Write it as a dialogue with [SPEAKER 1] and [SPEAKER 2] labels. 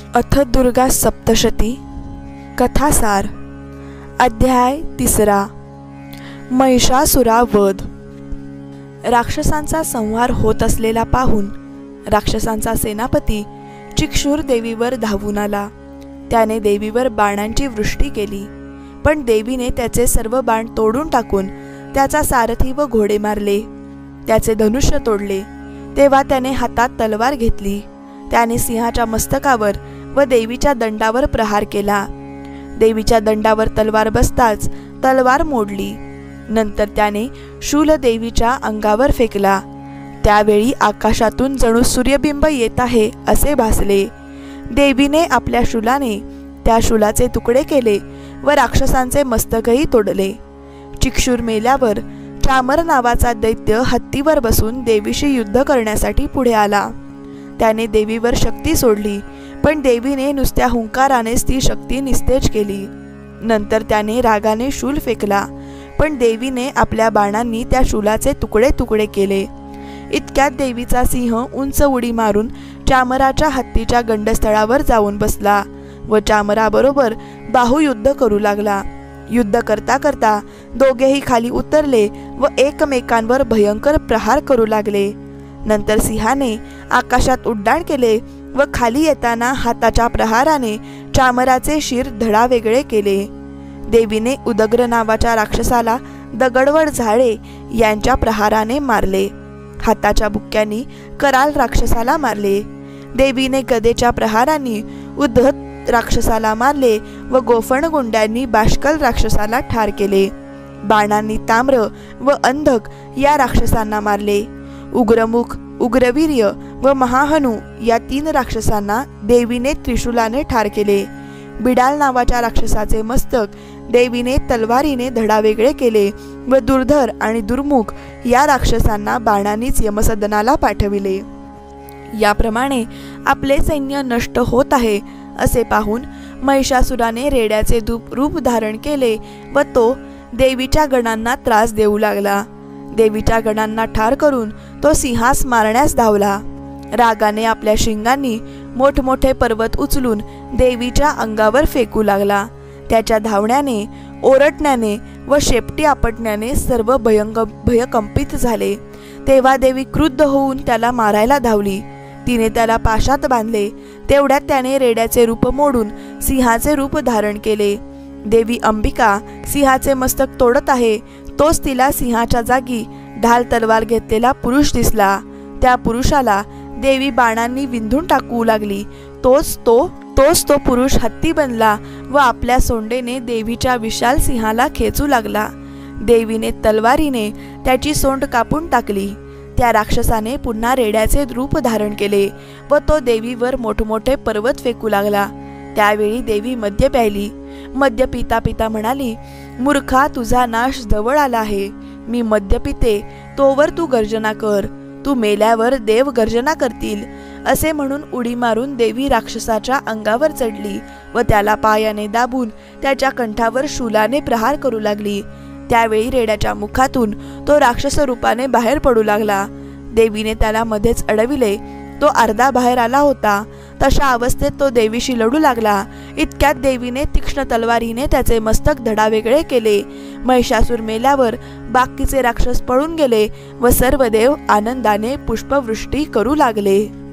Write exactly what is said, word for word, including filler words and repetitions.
[SPEAKER 1] अथ दुर्गा सप्तशती कथासार अध्याय तिसरा महिषासुरा वध। राक्षसांचा संहार होत असलेला पाहून राक्षसांचा सेनापती चिक्षुर देवीवर धावून आला। त्याने देवीवर बाणांची वृष्टी केली, पण देवीने त्याचे सर्व बाण तोडून टाकून त्याचा सारथी व घोडे मारले, त्याचे धनुष्य तोडले। तेव्हा त्याने हातात तलवार घेतली, त्याने सिंहाच्या मस्तकावर व देवीच्या दंडावर प्रहार केला। देवीच्या दंडावर तलवार बसताच तलवार मोडली। नंतर त्याने शूल देवीच्या अंगावर फेकला। त्यावेळी आकाशातून जणू सूर्यबिंब येत आहे असे भासले। देवीने आपल्या शूलाने त्या शूलाचे तुकडे केले व राक्षसांचे मस्तकही तोडले। चिक्षुर मेल्यावर चामर नावाचा दैत्य हत्तीवर बसून देवीशी युद्ध करण्यासाठी पुढे आला। त्याने देवीवर शक्ती सोडली, पण देवीने नुसत्या हुंकारानेच ती शक्ती निस्तेज केली। नंतर त्याने रागाने शूल फेकला, पण देवीने आपल्या बाणांनी त्या शूलाचे तुकडे तुकडे केले। इतक्यात देवीचा सिंह उंच उडी मारून चामराच्या हत्तीच्या गंडस्थळावर जाऊन बसला व चामराबरोबर बाहुयुद्ध करू लागला। युद्ध करता करता दोघेही खाली उतरले व एकमेकांवर भयंकर प्रहार करू लागले। नंतर सिंहाने आकाशात उड्डाण केले व खाली येताना हाताच्या प्रहाराने चामराचे शिर धडावेगळे केले। देवीने उदग्र नावाच्या राक्षसाला दगडवड झाडे यांच्या प्रहाराने मारले। हाताच्या बुक्क्यांनी कराल राक्षसाला मारले। देवीने गदेच्या प्रहारांनी उद्धत राक्षसाला मारले व गोफणगुंड्यांनी बाष्कल राक्षसाला ठार केले। बाणांनी ताम्र व अंधक या राक्षसांना मारले। उग्रमुख, उग्रवीर्य व महाहनु या तीन राक्षसांना देवीने त्रिशूलाने ठार केले। बिडाल नावाच्या राक्षसाचे मस्तक देवीने तलवारीने धडावेगळे केले व दुर्धर आणि दुर्मुख या राक्षसांना बाणांनीच यमसदनाला पाठविले। याप्रमाणे आपले सैन्य नष्ट होत आहे असे पाहून महिषासुराने रेड्याचे रूप धारण केले व तो देवीच्या गणांना त्रास देऊ लागला। देवीच्या गणांना ठार करून तो सिंहास मारण्यास धावला। रागाने आपल्या शिंगांनी मोठमोठे पर्वत उचलून देवीच्या अंगावर फेकू लागला। त्याच्या धावण्याने, ओरडण्याने व शेपटी आपटण्याने सर्व भयंग भयकंपित झाले। तेव्हा देवी क्रुद्ध होऊन त्याला मारायला धावली। तिने त्याला पाशात बांधले। तेवढ्यात त्याने रेड्याचे रूप मोडून सिंहाचे रूप धारण केले। देवी अंबिका सिंहाचे मस्तक तोडत आहे, तोच तिला सिंहाच्या जागी ढाल तलवार घेतलेला पुरुष दिसला। त्या पुरुषाला देवी बाणांनी विंधून टाकू लागली। तोच तो तोच तो पुरुष हत्ती बनला व आपल्या सोंडेने देवीच्या विशाल सिंहाला खेचू लागला। देवीने तलवारीने त्याची सोंड कापून टाकली। त्या राक्षसाने पुन्हा रेड्याचे रूप धारण केले व तो देवीवर मोठमोठे पर्वत फेकू लागला। त्यावेळी देवी मद्य प्यायली। मद्य पिता पिता म्हणाली, मूर्खा, तुझा नाश जवळ आला आहे। मी मद्य पिते तोवर तू गर्जना कर, तू मेल्यावर देव गर्जना करतील। असे म्हणून उडी मारून देवी राक्षसाच्या अंगावर चढली व त्याला पायाने दाबून त्याच्या कंठावर शूलाने प्रहार करू लागली। त्यावेळी रेड्याच्या मुखातून तो राक्षस रूपाने बाहेर पडू लागला। देवीने त्याला मध्येच अडविले। तो अर्धा बाहेर आला होता। तशा अवस्थेत तो देवीशी लढू लागला। इतक्यात देवीने तीक्ष्ण तलवारीने त्याचे मस्तक धडावेगळे केले। महिषासूर मेल्यावर बाकीचे राक्षस पळून गेले व सर्व देव आनंदाने पुष्पवृष्टी करू लागले।